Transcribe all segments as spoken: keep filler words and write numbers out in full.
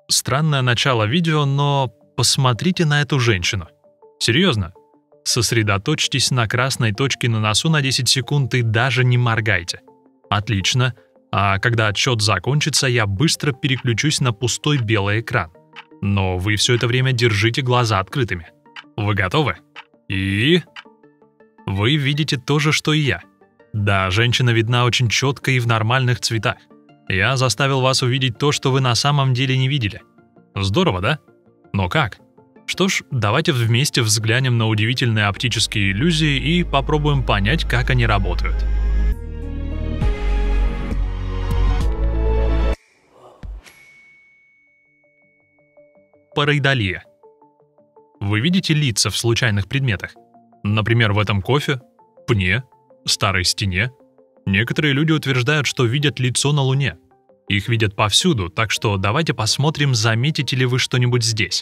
Странное начало видео, но посмотрите на эту женщину. Серьезно. Сосредоточьтесь на красной точке на носу на десять секунд и даже не моргайте. Отлично. А когда отсчет закончится, я быстро переключусь на пустой белый экран. Но вы все это время держите глаза открытыми. Вы готовы? И... Вы видите то же, что и я. Да, женщина видна очень четко и в нормальных цветах. Я заставил вас увидеть то, что вы на самом деле не видели. Здорово, да? Но как? Что ж, давайте вместе взглянем на удивительные оптические иллюзии и попробуем понять, как они работают. Параидолия. Вы видите лица в случайных предметах? Например, в этом кофе, пне, старой стене. Некоторые люди утверждают, что видят лицо на Луне. Их видят повсюду, так что давайте посмотрим, заметите ли вы что-нибудь здесь.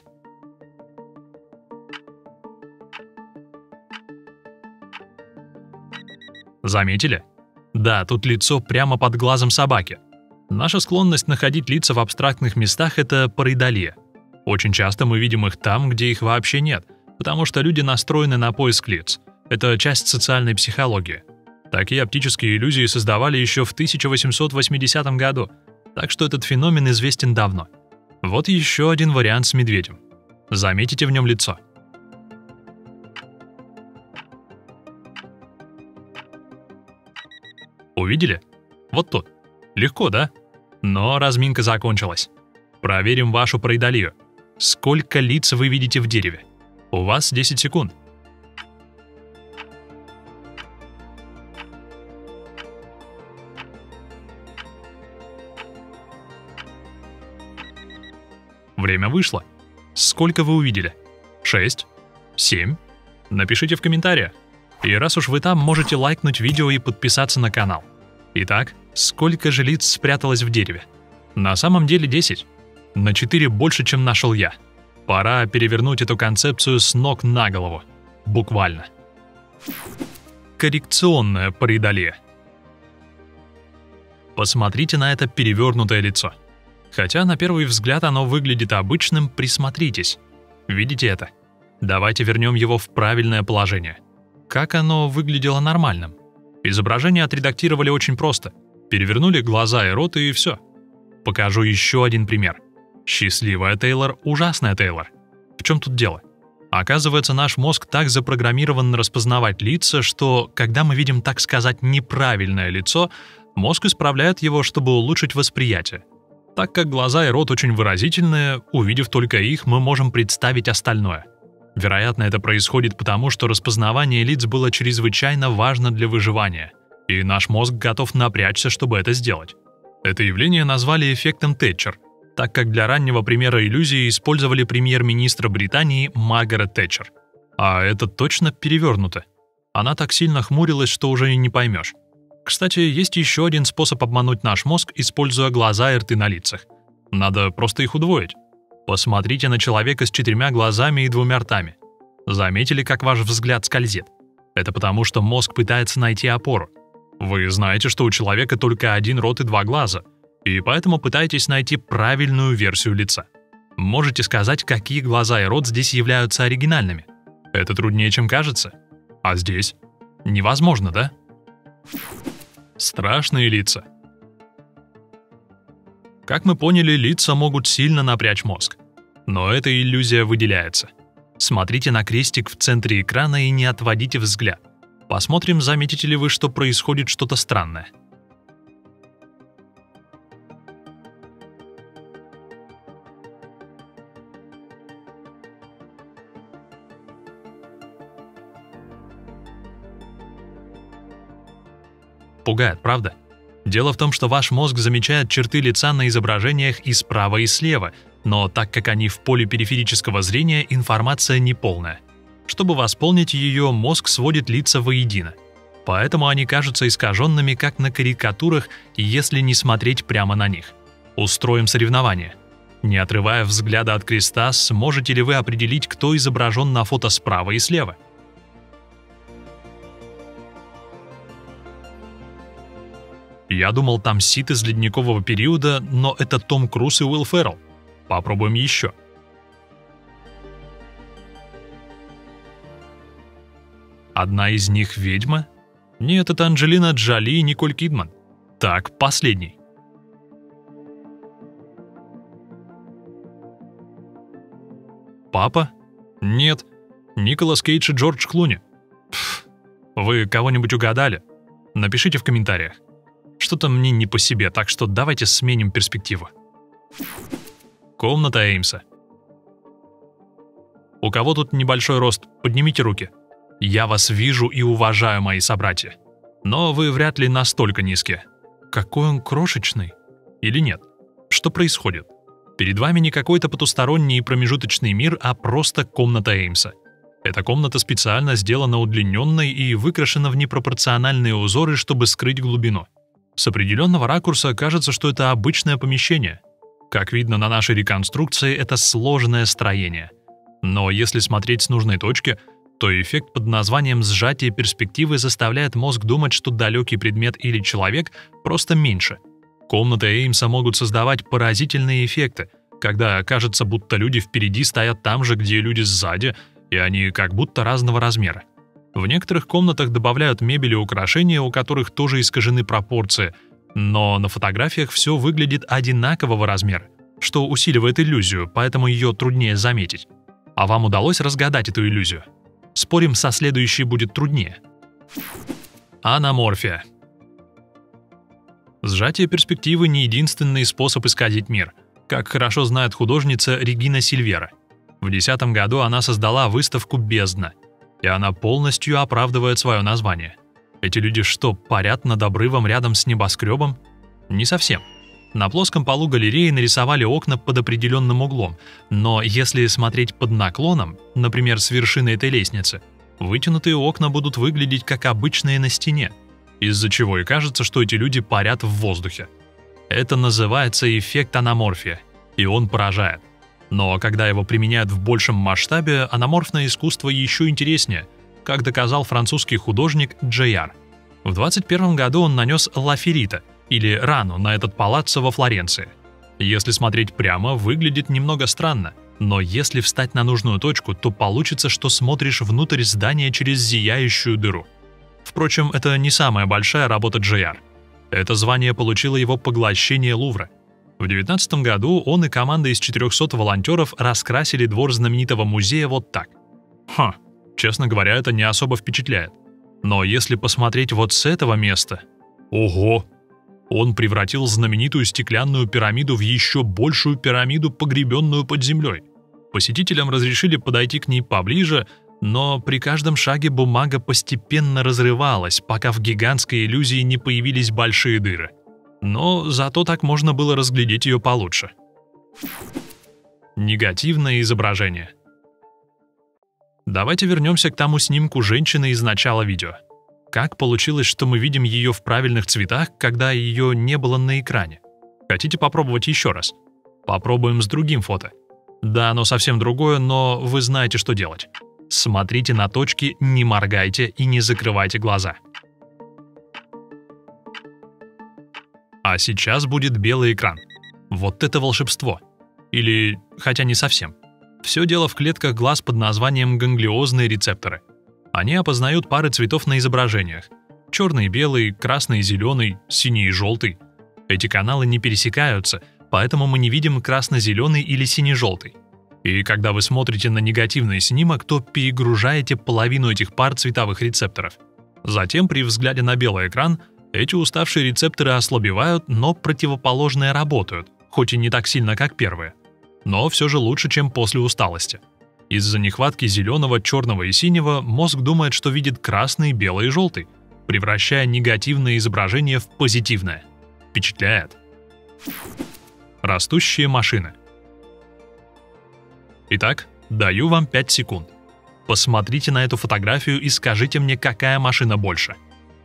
Заметили? Да, тут лицо прямо под глазом собаки. Наша склонность находить лица в абстрактных местах – это параидолия. Очень часто мы видим их там, где их вообще нет, потому что люди настроены на поиск лиц. Это часть социальной психологии. Такие оптические иллюзии создавали еще в тысяча восемьсот восьмидесятом году, так что этот феномен известен давно. Вот еще один вариант с медведем. Заметите в нем лицо. Увидели? Вот тут. Легко, да? Но разминка закончилась. Проверим вашу параидолию. Сколько лиц вы видите в дереве? У вас десять секунд. Время вышло. Сколько вы увидели? Шесть? Семь? Напишите в комментариях. И раз уж вы там, можете лайкнуть видео и подписаться на канал. Итак, сколько же лиц спряталось в дереве? На самом деле десять. На четыре больше, чем нашел я. Пора перевернуть эту концепцию с ног на голову. Буквально. Коррекционная параидолия. Посмотрите на это перевернутое лицо. Хотя на первый взгляд оно выглядит обычным, присмотритесь. Видите это? Давайте вернем его в правильное положение. Как оно выглядело нормальным? Изображение отредактировали очень просто. Перевернули глаза и рот, и все. Покажу еще один пример. Счастливая Тейлор, ужасная Тейлор. В чем тут дело? Оказывается, наш мозг так запрограммирован распознавать лица, что, когда мы видим, так сказать, неправильное лицо, мозг исправляет его, чтобы улучшить восприятие. Так как глаза и рот очень выразительные, увидев только их, мы можем представить остальное. Вероятно, это происходит потому, что распознавание лиц было чрезвычайно важно для выживания, и наш мозг готов напрячься, чтобы это сделать. Это явление назвали эффектом Тэтчер, так как для раннего примера иллюзии использовали премьер-министра Британии Маргарет Тэтчер. А это точно перевернуто. Она так сильно хмурилась, что уже и не поймешь. Кстати, есть еще один способ обмануть наш мозг, используя глаза и рты на лицах. Надо просто их удвоить. Посмотрите на человека с четырьмя глазами и двумя ртами. Заметили, как ваш взгляд скользит? Это потому, что мозг пытается найти опору. Вы знаете, что у человека только один рот и два глаза, и поэтому пытаетесь найти правильную версию лица. Можете сказать, какие глаза и рот здесь являются оригинальными? Это труднее, чем кажется. А здесь? Невозможно, да? Страшные лица. Как мы поняли, лица могут сильно напрячь мозг. Но эта иллюзия выделяется. Смотрите на крестик в центре экрана и не отводите взгляд. Посмотрим, заметите ли вы, что происходит что-то странное. Пугает, правда? Дело в том, что ваш мозг замечает черты лица на изображениях и справа, и слева, но так как они в поле периферического зрения, информация неполная. Чтобы восполнить ее, мозг сводит лица воедино. Поэтому они кажутся искаженными, как на карикатурах, если не смотреть прямо на них. Устроим соревнование. Не отрывая взгляда от креста, сможете ли вы определить, кто изображен на фото справа и слева? Я думал, там Сид из ледникового периода, но это Том Круз и Уилл Феррелл. Попробуем еще. Одна из них ведьма? Нет, это Анджелина Джоли и Николь Кидман. Так, последний. Папа? Нет. Николас Кейдж и Джордж Клуни. Пф, вы кого-нибудь угадали? Напишите в комментариях. Что-то мне не по себе, так что давайте сменим перспективу. Комната Эймса. У кого тут небольшой рост, поднимите руки. Я вас вижу и уважаю, мои собратья. Но вы вряд ли настолько низкие. Какой он крошечный. Или нет? Что происходит? Перед вами не какой-то потусторонний промежуточный мир, а просто комната Эймса. Эта комната специально сделана удлиненной и выкрашена в непропорциональные узоры, чтобы скрыть глубину. С определенного ракурса кажется, что это обычное помещение. Как видно на нашей реконструкции, это сложное строение. Но если смотреть с нужной точки, то эффект под названием «сжатие перспективы» заставляет мозг думать, что далекий предмет или человек просто меньше. Комнаты Эймса могут создавать поразительные эффекты, когда кажется, будто люди впереди стоят там же, где люди сзади, и они как будто разного размера. В некоторых комнатах добавляют мебель и украшения, у которых тоже искажены пропорции, но на фотографиях все выглядит одинакового размера, что усиливает иллюзию, поэтому ее труднее заметить. А вам удалось разгадать эту иллюзию? Спорим, со следующей будет труднее. Анаморфия. Сжатие перспективы не единственный способ исказить мир, как хорошо знает художница Регина Сильвера. В две тысячи десятом году она создала выставку «Бездна», и она полностью оправдывает свое название. Эти люди что, парят над обрывом рядом с небоскребом? Не совсем. На плоском полу галереи нарисовали окна под определенным углом, но если смотреть под наклоном, например, с вершины этой лестницы, вытянутые окна будут выглядеть как обычные на стене, из-за чего и кажется, что эти люди парят в воздухе. Это называется эффект анаморфия, и он поражает. Но когда его применяют в большем масштабе, анаморфное искусство еще интереснее, как доказал французский художник Джейар. В двадцать первом году он нанес ла феррита, или рану, на этот палаццо во Флоренции. Если смотреть прямо, выглядит немного странно, но если встать на нужную точку, то получится, что смотришь внутрь здания через зияющую дыру. Впрочем, это не самая большая работа Джейар. Это звание получило его поглощение Лувра. В две тысячи девятнадцатом году он и команда из четырехсот волонтеров раскрасили двор знаменитого музея вот так. Ха, честно говоря, это не особо впечатляет. Но если посмотреть вот с этого места... Ого! Он превратил знаменитую стеклянную пирамиду в еще большую пирамиду, погребенную под землей. Посетителям разрешили подойти к ней поближе, но при каждом шаге бумага постепенно разрывалась, пока в гигантской иллюзии не появились большие дыры. Но зато так можно было разглядеть ее получше. Негативное изображение. Давайте вернемся к тому снимку женщины из начала видео. Как получилось, что мы видим ее в правильных цветах, когда ее не было на экране? Хотите попробовать еще раз? Попробуем с другим фото. Да, оно совсем другое, но вы знаете, что делать. Смотрите на точки, не моргайте и не закрывайте глаза. А сейчас будет белый экран. Вот это волшебство. Или, хотя не совсем. Все дело в клетках глаз под названием ганглиозные рецепторы. Они опознают пары цветов на изображениях. Черный, белый, красный, зеленый, синий и желтый. Эти каналы не пересекаются, поэтому мы не видим красно-зеленый или сине-желтый. И когда вы смотрите на негативный снимок, то перегружаете половину этих пар цветовых рецепторов. Затем при взгляде на белый экран эти уставшие рецепторы ослабевают, но противоположные работают, хоть и не так сильно, как первые. Но все же лучше, чем после усталости. Из-за нехватки зеленого, черного и синего мозг думает, что видит красный, белый и желтый, превращая негативное изображение в позитивное. Впечатляет. Растущие машины. Итак, даю вам пять секунд. Посмотрите на эту фотографию и скажите мне, какая машина больше.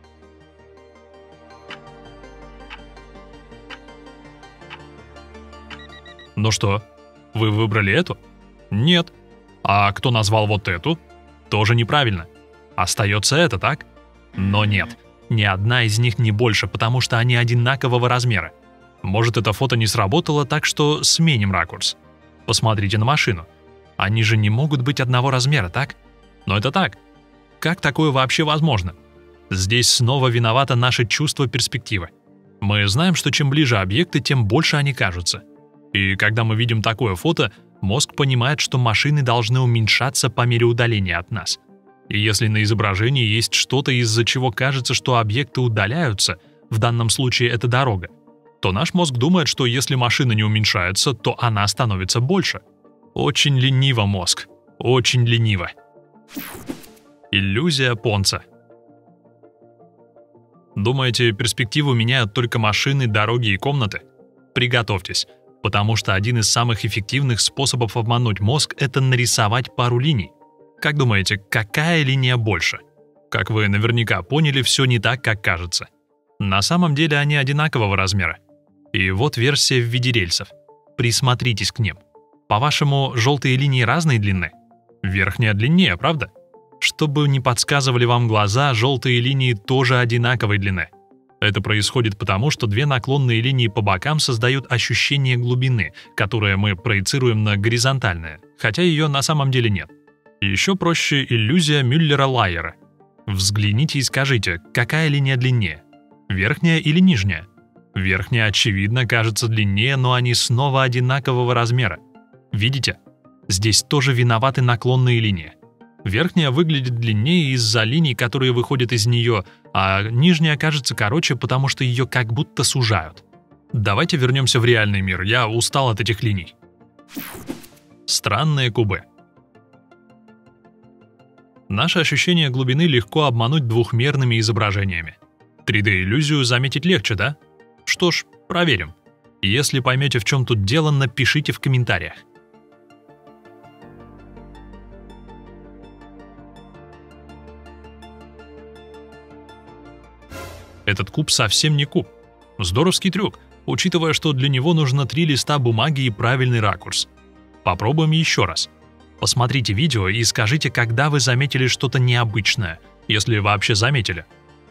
Ну что, вы выбрали эту? Нет. А кто назвал вот эту? Тоже неправильно. Остается это, так? Но нет, ни одна из них не больше, потому что они одинакового размера. Может, это фото не сработало, так что сменим ракурс. Посмотрите на машину. Они же не могут быть одного размера, так? Но это так. Как такое вообще возможно? Здесь снова виновато наше чувство перспективы. Мы знаем, что чем ближе объекты, тем больше они кажутся. И когда мы видим такое фото, мозг понимает, что машины должны уменьшаться по мере удаления от нас. И если на изображении есть что-то, из-за чего кажется, что объекты удаляются, в данном случае это дорога, то наш мозг думает, что если машина не уменьшается, то она становится больше. Очень лениво мозг. Очень лениво. Иллюзия Понца. Думаете, перспективу меняют только машины, дороги и комнаты? Приготовьтесь, потому что один из самых эффективных способов обмануть мозг – это нарисовать пару линий. Как думаете, какая линия больше? Как вы наверняка поняли, все не так, как кажется. На самом деле они одинакового размера. И вот версия в виде рельсов. Присмотритесь к ним. По-вашему, желтые линии разной длины? Верхняя длиннее, правда? Чтобы не подсказывали вам глаза, желтые линии тоже одинаковой длины. Это происходит потому, что две наклонные линии по бокам создают ощущение глубины, которое мы проецируем на горизонтальное, хотя ее на самом деле нет. Еще проще иллюзия Мюллера-Лайера. Взгляните и скажите, какая линия длиннее? Верхняя или нижняя? Верхняя, очевидно, кажется длиннее, но они снова одинакового размера. Видите? Здесь тоже виноваты наклонные линии. Верхняя выглядит длиннее из-за линий, которые выходят из нее, а нижняя кажется короче, потому что ее как будто сужают. Давайте вернемся в реальный мир, я устал от этих линий. Странные кубы. Наше ощущение глубины легко обмануть двухмерными изображениями. три дэ-иллюзию заметить легче, да? Что ж, проверим. Если поймете, в чем тут дело, напишите в комментариях. Этот куб совсем не куб. Здоровский трюк, учитывая, что для него нужно три листа бумаги и правильный ракурс. Попробуем еще раз. Посмотрите видео и скажите, когда вы заметили что-то необычное, если вообще заметили.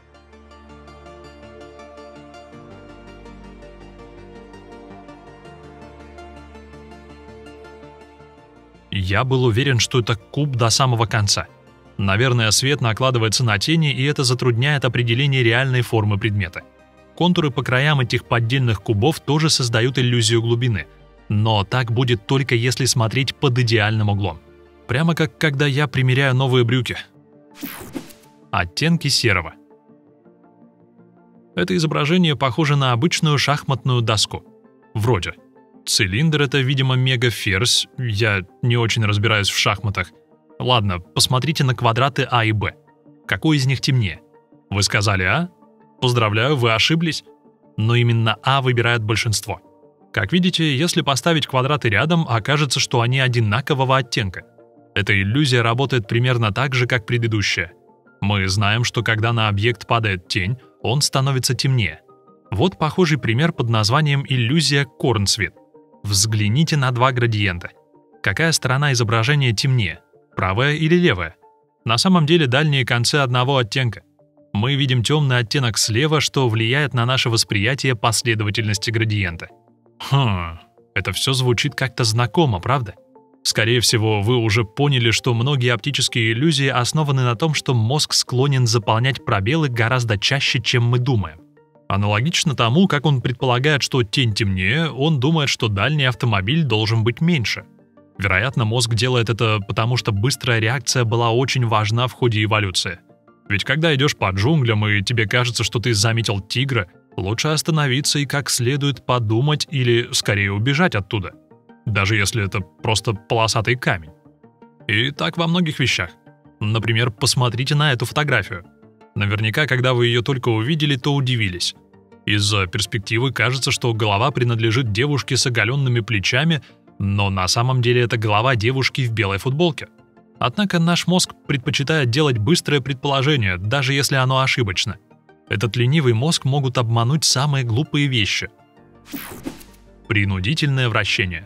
Я был уверен, что это куб до самого конца. Наверное, свет накладывается на тени, и это затрудняет определение реальной формы предмета. Контуры по краям этих поддельных кубов тоже создают иллюзию глубины. Но так будет только если смотреть под идеальным углом. Прямо как когда я примеряю новые брюки. Оттенки серого. Это изображение похоже на обычную шахматную доску. Вроде. Цилиндр — это, видимо, мегаферзь. Я не очень разбираюсь в шахматах. Ладно, посмотрите на квадраты А и Б. Какой из них темнее? Вы сказали А? Поздравляю, вы ошиблись. Но именно А выбирает большинство. Как видите, если поставить квадраты рядом, окажется, что они одинакового оттенка. Эта иллюзия работает примерно так же, как предыдущая. Мы знаем, что когда на объект падает тень, он становится темнее. Вот похожий пример под названием иллюзия корнцвет. Взгляните на два градиента. Какая сторона изображения темнее? Правая или левая? На самом деле дальние концы одного оттенка. Мы видим темный оттенок слева, что влияет на наше восприятие последовательности градиента. Хм, это все звучит как-то знакомо, правда? Скорее всего, вы уже поняли, что многие оптические иллюзии основаны на том, что мозг склонен заполнять пробелы гораздо чаще, чем мы думаем. Аналогично тому, как он предполагает, что тень темнее, он думает, что дальний автомобиль должен быть меньше. Вероятно, мозг делает это потому, что быстрая реакция была очень важна в ходе эволюции. Ведь когда идешь по джунглям и тебе кажется, что ты заметил тигра, лучше остановиться и как следует подумать или скорее убежать оттуда. Даже если это просто полосатый камень. И так во многих вещах. Например, посмотрите на эту фотографию. Наверняка, когда вы ее только увидели, то удивились. Из-за перспективы кажется, что голова принадлежит девушке с оголенными плечами, но на самом деле это голова девушки в белой футболке. Однако наш мозг предпочитает делать быстрое предположение, даже если оно ошибочно. Этот ленивый мозг могут обмануть самые глупые вещи. Принудительное вращение.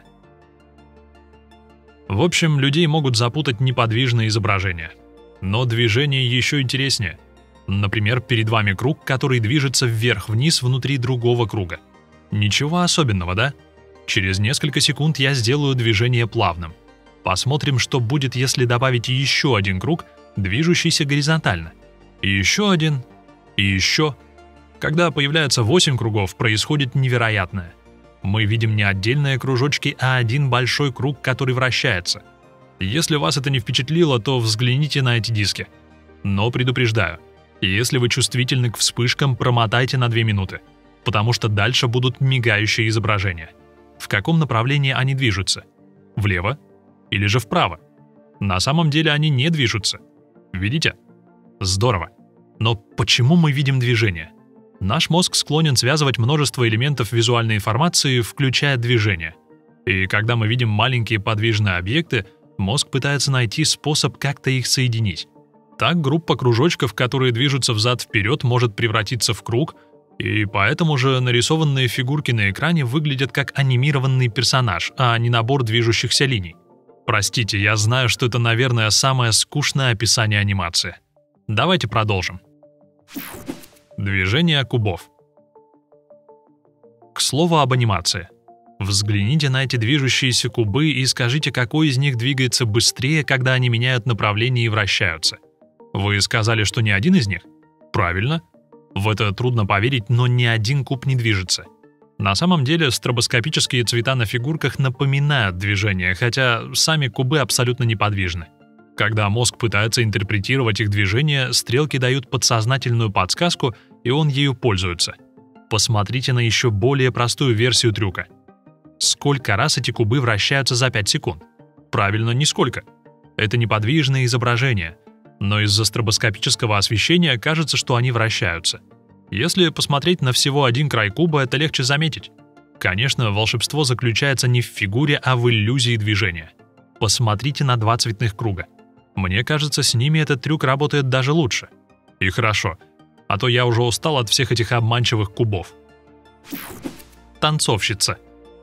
В общем, людей могут запутать неподвижные изображения. Но движение еще интереснее. Например, перед вами круг, который движется вверх-вниз внутри другого круга. Ничего особенного, да? Через несколько секунд я сделаю движение плавным. Посмотрим, что будет, если добавить еще один круг, движущийся горизонтально. И еще один, и еще. Когда появляется восемь кругов, происходит невероятное. Мы видим не отдельные кружочки, а один большой круг, который вращается. Если вас это не впечатлило, то взгляните на эти диски. Но предупреждаю, если вы чувствительны к вспышкам, промотайте на две минуты, потому что дальше будут мигающие изображения. В каком направлении они движутся? Влево или же вправо? На самом деле они не движутся. Видите? Здорово. Но почему мы видим движение? Наш мозг склонен связывать множество элементов визуальной информации, включая движение. И когда мы видим маленькие подвижные объекты, мозг пытается найти способ как-то их соединить. Так группа кружочков, которые движутся взад-вперед, может превратиться в круг, и поэтому же нарисованные фигурки на экране выглядят как анимированный персонаж, а не набор движущихся линий. Простите, я знаю, что это, наверное, самое скучное описание анимации. Давайте продолжим. Движение кубов. К слову об анимации. Взгляните на эти движущиеся кубы и скажите, какой из них двигается быстрее, когда они меняют направление и вращаются. Вы сказали, что ни один из них? Правильно. В это трудно поверить, но ни один куб не движется. На самом деле стробоскопические цвета на фигурках напоминают движение, хотя сами кубы абсолютно неподвижны. Когда мозг пытается интерпретировать их движение, стрелки дают подсознательную подсказку, и он ею пользуется. Посмотрите на еще более простую версию трюка. Сколько раз эти кубы вращаются за пять секунд? Правильно, нисколько. Это неподвижное изображение, но из-за стробоскопического освещения кажется, что они вращаются. Если посмотреть на всего один край куба, это легче заметить. Конечно, волшебство заключается не в фигуре, а в иллюзии движения. Посмотрите на два цветных круга. Мне кажется, с ними этот трюк работает даже лучше. И хорошо, а то я уже устал от всех этих обманчивых кубов. Танцовщица.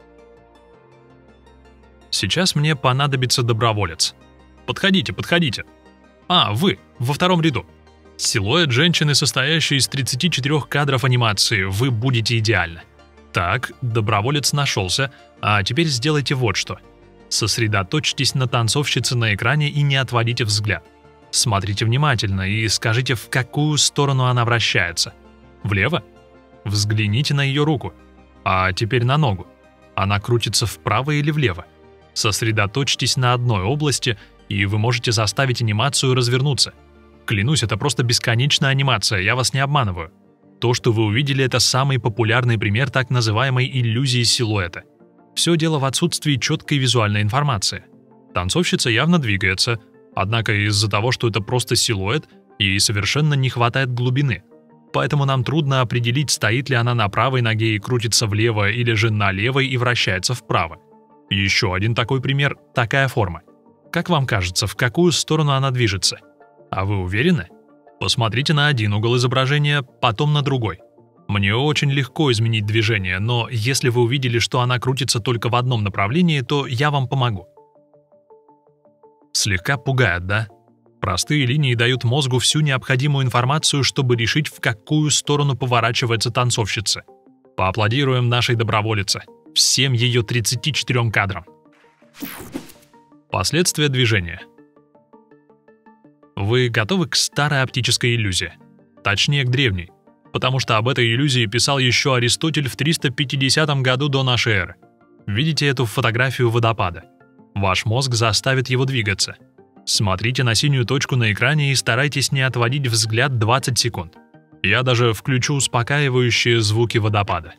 Сейчас мне понадобится доброволец. Подходите, подходите. А, вы, во втором ряду. Силуэт женщины, состоящий из тридцати четырёх кадров анимации, вы будете идеально. Так, доброволец нашелся, а теперь сделайте вот что. Сосредоточьтесь на танцовщице на экране и не отводите взгляд. Смотрите внимательно и скажите, в какую сторону она вращается. Влево? Взгляните на ее руку. А теперь на ногу. Она крутится вправо или влево? Сосредоточьтесь на одной области, и вы можете заставить анимацию развернуться. Клянусь, это просто бесконечная анимация, я вас не обманываю. То, что вы увидели, это самый популярный пример так называемой иллюзии силуэта. Все дело в отсутствии четкой визуальной информации. Танцовщица явно двигается, однако из-за того, что это просто силуэт, ей совершенно не хватает глубины. Поэтому нам трудно определить, стоит ли она на правой ноге и крутится влево, или же на левой и вращается вправо. Еще один такой пример – такая форма. Как вам кажется, в какую сторону она движется? А вы уверены? Посмотрите на один угол изображения, потом на другой. Мне очень легко изменить движение, но если вы увидели, что она крутится только в одном направлении, то я вам помогу. Слегка пугает, да? Простые линии дают мозгу всю необходимую информацию, чтобы решить, в какую сторону поворачивается танцовщица. Поаплодируем нашей доброволице, всем ее тридцати четырем кадрам. Последствия движения. Вы готовы к старой оптической иллюзии? Точнее, к древней. Потому что об этой иллюзии писал еще Аристотель в триста пятидесятом году до нашей эры. Видите эту фотографию водопада? Ваш мозг заставит его двигаться. Смотрите на синюю точку на экране и старайтесь не отводить взгляд двадцать секунд. Я даже включу успокаивающие звуки водопада.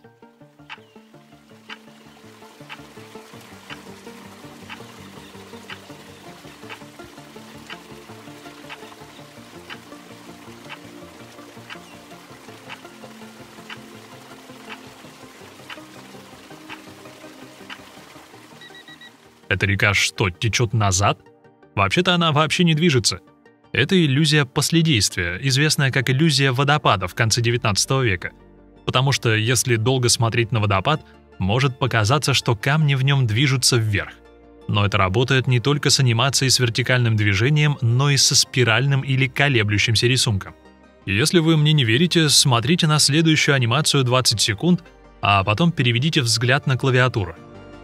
Эта река что, течет назад? Вообще-то она вообще не движется. Это иллюзия последействия, известная как иллюзия водопада в конце девятнадцатого века. Потому что если долго смотреть на водопад, может показаться, что камни в нем движутся вверх. Но это работает не только с анимацией с вертикальным движением, но и со спиральным или колеблющимся рисунком. Если вы мне не верите, смотрите на следующую анимацию двадцать секунд, а потом переведите взгляд на клавиатуру.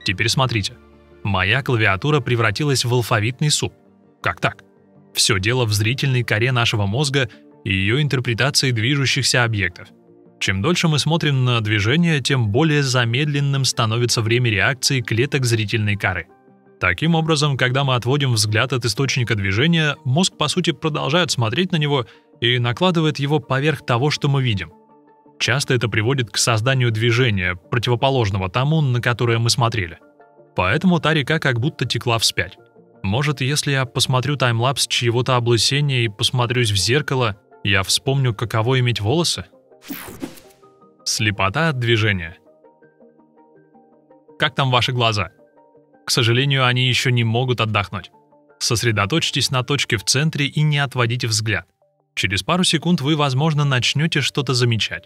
Теперь смотрите. Моя клавиатура превратилась в алфавитный суп. Как так? Все дело в зрительной коре нашего мозга и ее интерпретации движущихся объектов. Чем дольше мы смотрим на движение, тем более замедленным становится время реакции клеток зрительной коры. Таким образом, когда мы отводим взгляд от источника движения, мозг, по сути, продолжает смотреть на него и накладывает его поверх того, что мы видим. Часто это приводит к созданию движения, противоположного тому, на которое мы смотрели. Поэтому та река как будто текла вспять. Может, если я посмотрю таймлапс чьего-то облысения и посмотрюсь в зеркало, я вспомню, каково иметь волосы? Слепота от движения. Как там ваши глаза? К сожалению, они еще не могут отдохнуть. Сосредоточьтесь на точке в центре и не отводите взгляд. Через пару секунд вы, возможно, начнете что-то замечать.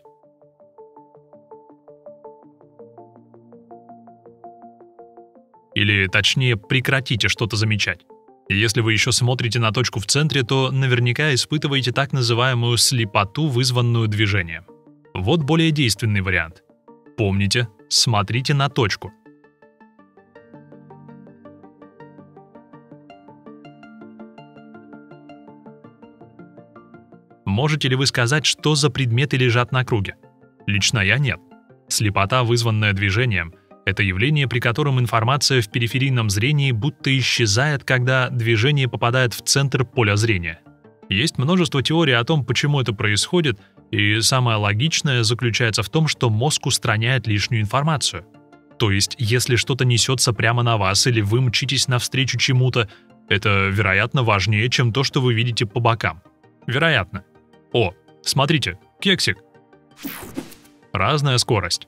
Или, точнее, прекратите что-то замечать. Если вы еще смотрите на точку в центре, то наверняка испытываете так называемую слепоту, вызванную движением. Вот более действенный вариант. Помните, смотрите на точку. Можете ли вы сказать, что за предметы лежат на круге? Лично я нет. Слепота, вызванная движением, это явление, при котором информация в периферийном зрении будто исчезает, когда движение попадает в центр поля зрения. Есть множество теорий о том, почему это происходит, и самое логичное заключается в том, что мозг устраняет лишнюю информацию. То есть, если что-то несется прямо на вас или вы мчитесь навстречу чему-то, это, вероятно, важнее, чем то, что вы видите по бокам. Вероятно. О, смотрите, кексик. Разная скорость.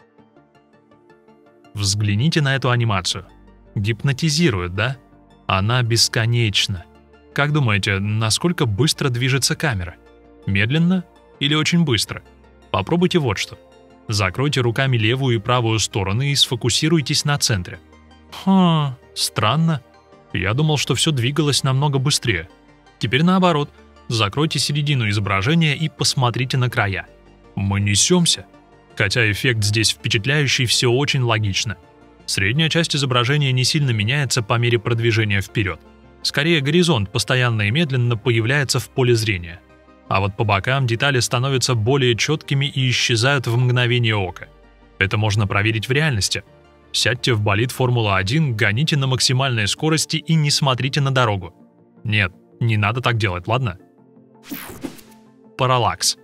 Взгляните на эту анимацию. Гипнотизирует, да? Она бесконечна. Как думаете, насколько быстро движется камера? Медленно или очень быстро? Попробуйте вот что. Закройте руками левую и правую стороны и сфокусируйтесь на центре. Хм, странно. Я думал, что все двигалось намного быстрее. Теперь наоборот. Закройте середину изображения и посмотрите на края. Мы несемся. Хотя эффект здесь впечатляющий, все очень логично. Средняя часть изображения не сильно меняется по мере продвижения вперед. Скорее, горизонт постоянно и медленно появляется в поле зрения. А вот по бокам детали становятся более четкими и исчезают в мгновение ока. Это можно проверить в реальности. Сядьте в болид Формула один, гоните на максимальной скорости и не смотрите на дорогу. Нет, не надо так делать, ладно? Параллакс.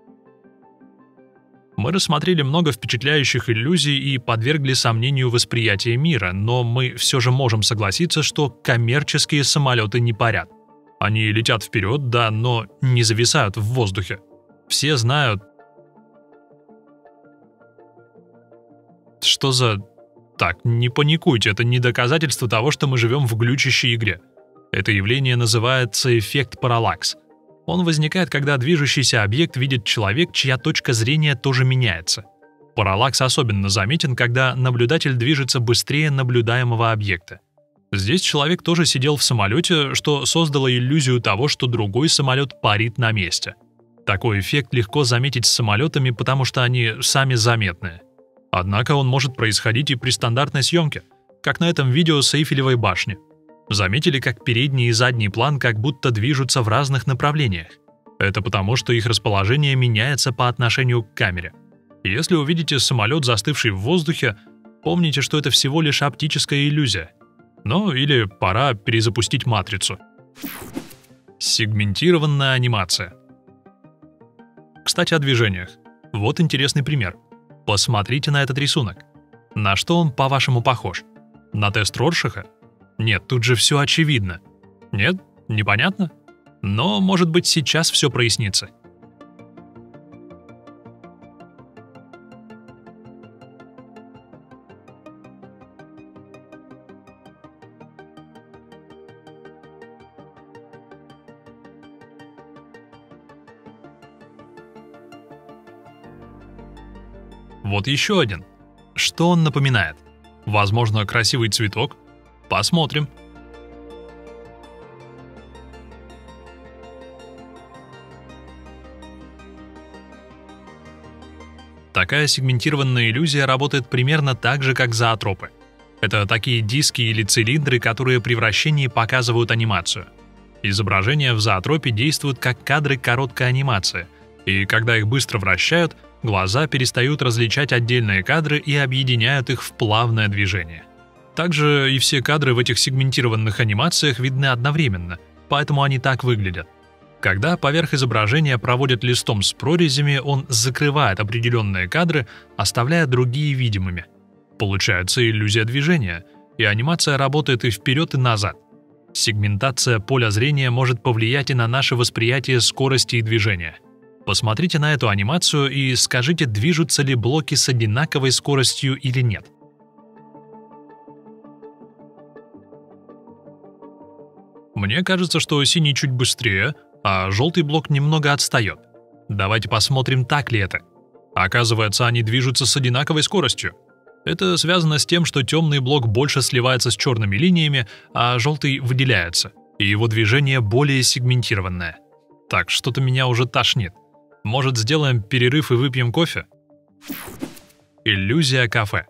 Мы рассмотрели много впечатляющих иллюзий и подвергли сомнению восприятие мира, но мы все же можем согласиться, что коммерческие самолеты не парят. Они летят вперед, да, но не зависают в воздухе. Все знают... Что за... Так, не паникуйте, это не доказательство того, что мы живем в глючащей игре. Это явление называется эффект параллакс. Он возникает, когда движущийся объект видит человек, чья точка зрения тоже меняется. Параллакс особенно заметен, когда наблюдатель движется быстрее наблюдаемого объекта. Здесь человек тоже сидел в самолете, что создало иллюзию того, что другой самолет парит на месте. Такой эффект легко заметить с самолетами, потому что они сами заметные. Однако он может происходить и при стандартной съемке, как на этом видео с Эйфелевой башни. Заметили, как передний и задний план как будто движутся в разных направлениях? Это потому, что их расположение меняется по отношению к камере. Если увидите самолет, застывший в воздухе, помните, что это всего лишь оптическая иллюзия. Ну или пора перезапустить матрицу. Сегментированная анимация. Кстати, о движениях. Вот интересный пример. Посмотрите на этот рисунок. На что он, по-вашему, похож? На тест Роршаха? Нет, тут же все очевидно. Нет? Непонятно? Но, может быть, сейчас все прояснится. Вот еще один. Что он напоминает? Возможно, красивый цветок? Посмотрим. Такая сегментированная иллюзия работает примерно так же, как зоотропы. Это такие диски или цилиндры, которые при вращении показывают анимацию. Изображения в зоотропе действуют как кадры короткой анимации, и когда их быстро вращают, глаза перестают различать отдельные кадры и объединяют их в плавное движение. Также и все кадры в этих сегментированных анимациях видны одновременно, поэтому они так выглядят. Когда поверх изображения проводят листом с прорезями, он закрывает определенные кадры, оставляя другие видимыми. Получается иллюзия движения, и анимация работает и вперед, и назад. Сегментация поля зрения может повлиять и на наше восприятие скорости и движения. Посмотрите на эту анимацию и скажите, движутся ли блоки с одинаковой скоростью или нет. Мне кажется, что синий чуть быстрее, а желтый блок немного отстает. Давайте посмотрим, так ли это. Оказывается, они движутся с одинаковой скоростью. Это связано с тем, что темный блок больше сливается с черными линиями, а желтый выделяется, и его движение более сегментированное. Так, что-то меня уже тошнит. Может, сделаем перерыв и выпьем кофе? Иллюзия кафе.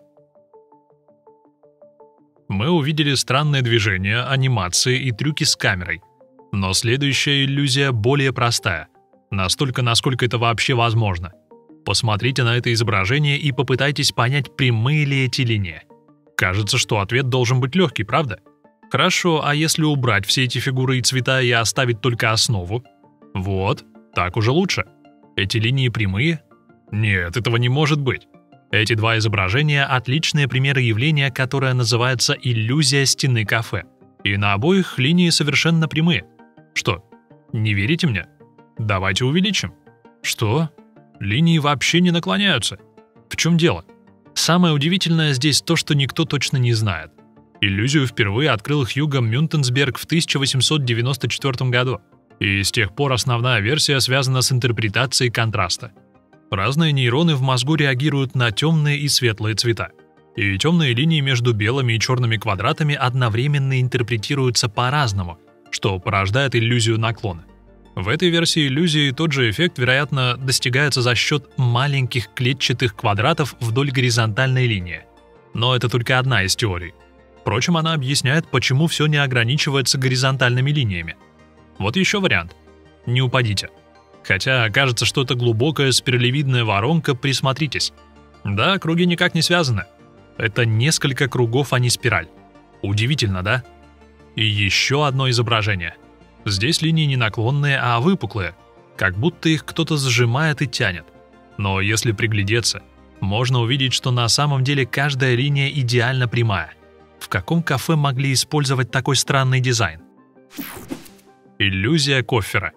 Мы увидели странные движения, анимации и трюки с камерой. Но следующая иллюзия более простая. Настолько, насколько это вообще возможно. Посмотрите на это изображение и попытайтесь понять, прямые ли эти линии. Кажется, что ответ должен быть легкий, правда? Хорошо, а если убрать все эти фигуры и цвета и оставить только основу? Вот, так уже лучше. Эти линии прямые? Нет, этого не может быть. Эти два изображения – отличные примеры явления, которое называется иллюзия стены кафе. И на обоих линии совершенно прямые. Что, не верите мне? Давайте увеличим. Что? Линии вообще не наклоняются. В чем дело? Самое удивительное здесь то, что никто точно не знает. Иллюзию впервые открыл Хьюго Мюнтенсберг в тысяча восемьсот девяносто четвёртом году. И с тех пор основная версия связана с интерпретацией контраста. Разные нейроны в мозгу реагируют на темные и светлые цвета. И темные линии между белыми и черными квадратами одновременно интерпретируются по-разному, что порождает иллюзию наклона. В этой версии иллюзии тот же эффект, вероятно, достигается за счет маленьких клетчатых квадратов вдоль горизонтальной линии. Но это только одна из теорий. Впрочем, она объясняет, почему все не ограничивается горизонтальными линиями. Вот еще вариант. Не упадите. Хотя кажется, что это глубокая спиралевидная воронка, присмотритесь. Да, круги никак не связаны. Это несколько кругов, а не спираль. Удивительно, да? И еще одно изображение. Здесь линии не наклонные, а выпуклые, как будто их кто-то сжимает и тянет. Но если приглядеться, можно увидеть, что на самом деле каждая линия идеально прямая. В каком кафе могли использовать такой странный дизайн? Иллюзия Коффера.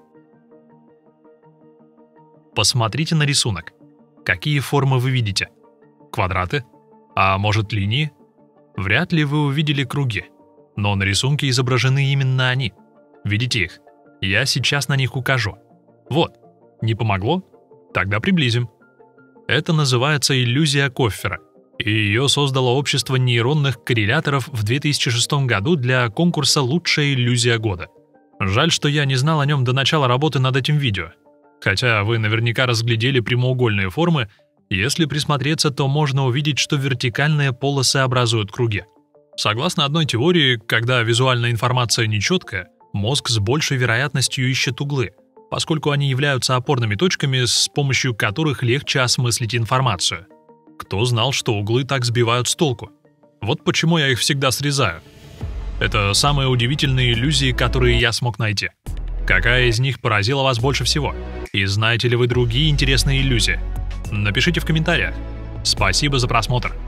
Посмотрите на рисунок. Какие формы вы видите? Квадраты? А может, линии? Вряд ли вы увидели круги. Но на рисунке изображены именно они. Видите их? Я сейчас на них укажу. Вот. Не помогло? Тогда приблизим. Это называется иллюзия Коффера. И ее создало общество нейронных корреляторов в две тысячи шестом году для конкурса «Лучшая иллюзия года». Жаль, что я не знал о нем до начала работы над этим видео. Хотя вы наверняка разглядели прямоугольные формы, если присмотреться, то можно увидеть, что вертикальные полосы образуют круги. Согласно одной теории, когда визуальная информация нечеткая, мозг с большей вероятностью ищет углы, поскольку они являются опорными точками, с помощью которых легче осмыслить информацию. Кто знал, что углы так сбивают с толку? Вот почему я их всегда срезаю. Это самые удивительные иллюзии, которые я смог найти. Какая из них поразила вас больше всего? И знаете ли вы другие интересные иллюзии? Напишите в комментариях. Спасибо за просмотр.